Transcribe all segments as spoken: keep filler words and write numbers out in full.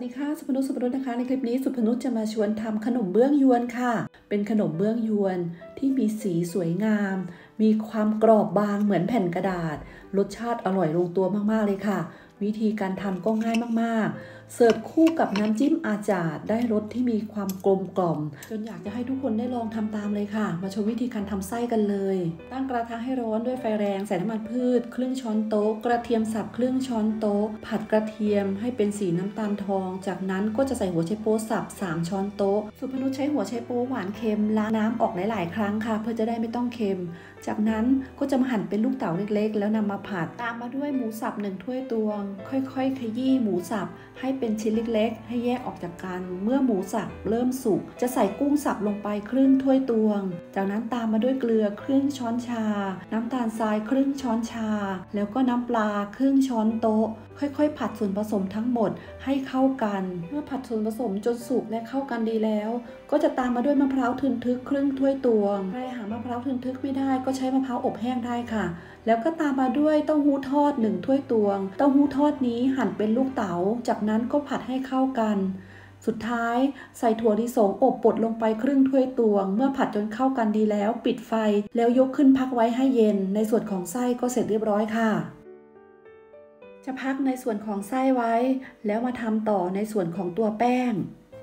สวัสดีค่ะสุพนุชสุพนุชนะคะในคลิปนี้สุพนุชจะมาชวนทำขนมเบื้องยวนค่ะเป็นขนมเบื้องยวนที่มีสีสวยงามมีความกรอบบางเหมือนแผ่นกระดาษรสชาติอร่อยลงตัวมากๆเลยค่ะวิธีการทำก็ง่ายมากๆเสิร์ฟคู่กับน้ำจิ้มอาจาดได้รสที่มีความกลมกล่อมจนอยากจะให้ทุกคนได้ลองทำตามเลยค่ะมาชมวิธีการทำไส้กันเลยตั้งกระทะให้ร้อนด้วยไฟแรงใส่น้ำมันพืชครึ่งช้อนโต๊ะกระเทียมสับครึ่งช้อนโต๊ะผัดกระเทียมให้เป็นสีน้ำตาลทองจากนั้นก็จะใส่หัวไชโป๊สับสามช้อนโต๊ะสุพนุชใช้หัวไชโป๊หวานเค็มล้างน้ำออกหลายๆครั้งค่ะเพื่อจะได้ไม่ต้องเค็มจากนั้นก็จะมาหั่นเป็นลูกเต๋าเล็กๆแล้วนำมาผัดตามมาด้วยหมูสับหนึ่งถ้วยตวงค่อยๆขยี้หมูสับให้เป็นชิ้นเล็กๆให้แยกออกจากกันเมื่อหมูสับเริ่มสุกจะใส่กุ้งสับลงไปครึ่งถ้วยตวงจากนั้นตามมาด้วยเกลือครึ่งช้อนชาน้ำตาลทรายครึ่งช้อนชาแล้วก็น้ำปลาครึ่งช้อนโต๊ะค่อยๆผัดส่วนผสมทั้งหมดให้เข้ากันเมื่อผัดส่วนผสมจนสุกและเข้ากันดีแล้วก็จะตามมาด้วยมะพร้าวทึนทึกครึ่งถ้วยตวงใครหามะพร้าวทึนทึกไม่ได้ก็ใช้มะพร้าวอบแห้งได้ค่ะแล้วก็ตามมาด้วยเต้าหู้ทอดหนึ่งถ้วยตวงเต้าหู้ทอดนี้หั่นเป็นลูกเต๋าจากนั้นก็ผัดให้เข้ากันสุดท้ายใส่ถั่วลิสงอบป่นลงไปครึ่งถ้วยตวงเมื่อผัดจนเข้ากันดีแล้วปิดไฟแล้วยกขึ้นพักไว้ให้เย็นในส่วนของไส้ก็เสร็จเรียบร้อยค่ะจะพักในส่วนของไส้ไว้แล้วมาทำต่อในส่วนของตัวแป้ง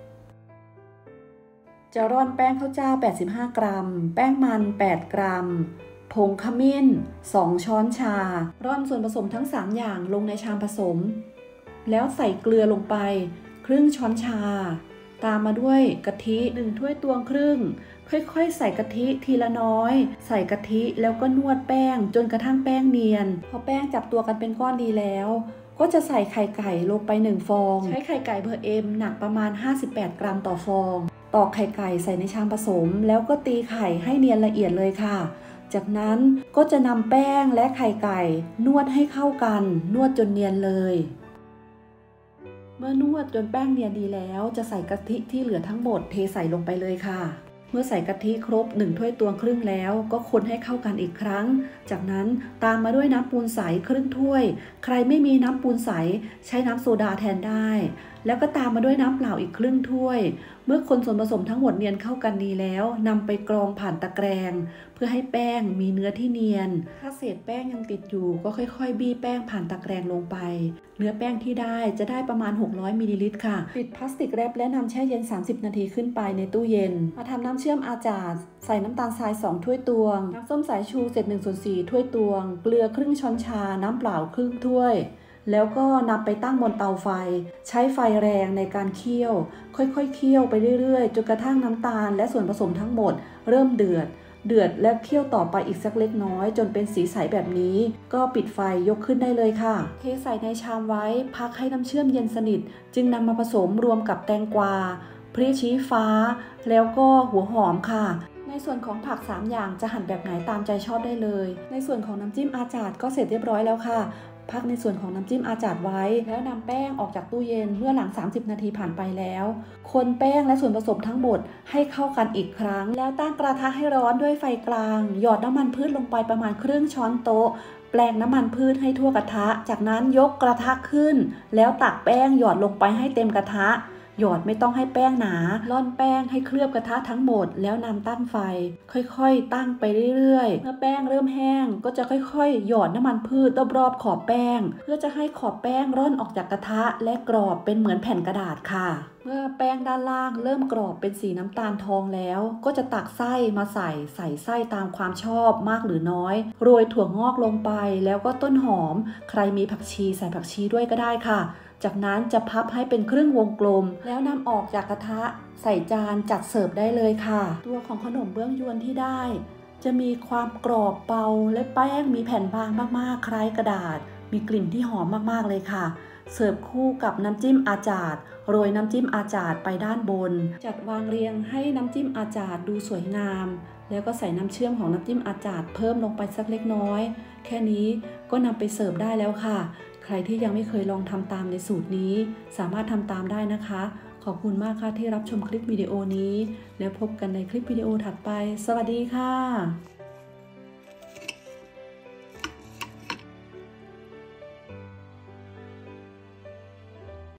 จะร่อนแป้งข้าวเจ้าแปดสิบห้ากรัมแป้งมันแปดกรัมผงขมิ้นสองช้อนชาร่อนส่วนผสมทั้งสามอย่างลงในชามผสมแล้วใส่เกลือลงไปครึ่งช้อนชาตามมาด้วยกะทิหนึ่งถ้วยตวงครึ่งค่อยๆใส่กะทิทีละน้อยใส่กะทิแล้วก็นวดแป้งจนกระทั่งแป้งเนียนพอแป้งจับตัวกันเป็นก้อนดีแล้วก็จะใส่ไข่ไก่ลงไปหนึ่งฟองใช้ไข่ไก่เบอร์เอ็มหนักประมาณห้าสิบแปดกรัมต่อฟองตอกไข่ไก่ใส่ในชามผสมแล้วก็ตีไข่ให้เนียนละเอียดเลยค่ะจากนั้นก็จะนำแป้งและไข่ไก่นวดให้เข้ากันนวดจนเนียนเลยเมื่อนวดจนแป้งเนียนดีแล้วจะใส่กะทิที่เหลือทั้งหมดเทใส่ลงไปเลยค่ะเมื่อใส่กะทิครบหนึ่งถ้วยตวงครึ่งแล้วก็คนให้เข้ากันอีกครั้งจากนั้นตามมาด้วยน้ำปูนใสครึ่งถ้วยใครไม่มีน้ำปูนใสใช้น้ำโซดาแทนได้แล้วก็ตามมาด้วยน้ำเปล่าอีกครึ่งถ้วยเมื่อคนส่วนผสมทั้งหมดเนียนเข้ากันดีแล้วนำไปกรองผ่านตะแกรงเพื่อให้แป้งมีเนื้อที่เนียนถ้าเศษแป้งยังติดอยู่ก็ค่อยๆบี้แป้งผ่านตะแกรงลงไปเนื้อแป้งที่ได้จะได้ประมาณหกร้อยมิลลิลิตรค่ะปิดพลาสติกแรปและนำแช่เย็นสามสิบนาทีขึ้นไปในตู้เย็นมาทำน้ำเชื่อมอาจาดใส่น้ำตาลทรายสองถ้วยตวงน้ำส้มสายชูเศษหนึ่งส่วนสี่ถ้วยตวงเกลือครึ่งช้อนชาน้ำเปล่าครึ่งถ้วยแล้วก็นำไปตั้งบนเตาไฟใช้ไฟแรงในการเคี่ยวค่อยๆเคี่ยวไปเรื่อยๆจนกระทั่งน้ำตาลและส่วนผสมทั้งหมดเริ่มเดือดเดือดและเคี่ยวต่อไปอีกสักเล็กน้อยจนเป็นสีใสแบบนี้ก็ปิดไฟยกขึ้นได้เลยค่ะเทใส่ในชามไว้พักให้น้ำเชื่อมเย็นสนิทจึงนำมาผสมรวมกับแตงกวาพริกชี้ฟ้าแล้วก็หัวหอมค่ะในส่วนของผักสามอย่างจะหั่นแบบไหนตามใจชอบได้เลยในส่วนของน้ำจิ้มอาจาดก็เสร็จเรียบร้อยแล้วค่ะพักในส่วนของน้ำจิ้มอาจาดไว้แล้วนำแป้งออกจากตู้เย็นเมื่อหลังสามสิบนาทีผ่านไปแล้วคนแป้งและส่วนผสมทั้งหมดให้เข้ากันอีกครั้งแล้วตั้งกระทะให้ร้อนด้วยไฟกลางหยอดน้ำมันพืชลงไปประมาณครึ่งช้อนโต๊ะแปลงน้ำมันพืชให้ทั่วกระทะจากนั้นยกกระทะขึ้นแล้วตักแป้งหยอดลงไปให้เต็มกระทะหยอดไม่ต้องให้แป้งหนาร่อนแป้งให้เคลือบกระทะทั้งหมดแล้วนำตั้งไฟค่อยๆตั้งไปเรื่อยๆเมื่อแป้งเริ่มแห้งก็จะค่อยๆหยอดน้ำมันพืชรอบๆขอบแป้งเพื่อจะให้ขอบแป้งร่อนออกจากกระทะและกรอบเป็นเหมือนแผ่นกระดาษค่ะเมื่อแป้งด้านล่างเริ่มกรอบเป็นสีน้ำตาลทองแล้วก็จะตักไส้มาใส่ใส่ไส้ตามความชอบมากหรือน้อยโรยถั่วงอกลงไปแล้วก็ต้นหอมใครมีผักชีใส่ผักชีด้วยก็ได้ค่ะจากนั้นจะพับให้เป็นครึ่งวงกลมแล้วนำออกจากกระทะใส่จานจัดเสิร์ฟได้เลยค่ะตัวของขนมเบื้องยวนที่ได้จะมีความกรอบเบาและแป้งมีแผ่นบางมากๆคล้ายกระดาษมีกลิ่นที่หอมมากๆเลยค่ะเสิร์ฟคู่กับน้ำจิ้มอาจาดโรยน้ำจิ้มอาจาดไปด้านบนจัดวางเรียงให้น้ำจิ้มอาจาดดูสวยงามแล้วก็ใส่น้ำเชื่อมของน้ำจิ้มอาจาดเพิ่มลงไปสักเล็กน้อยแค่นี้ก็นำไปเสิร์ฟได้แล้วค่ะใครที่ยังไม่เคยลองทำตามในสูตรนี้สามารถทำตามได้นะคะขอบคุณมากค่ะที่รับชมคลิปวิดีโอนี้แล้วพบกันในคลิปวิดีโอถัดไปสวัสดีค่ะ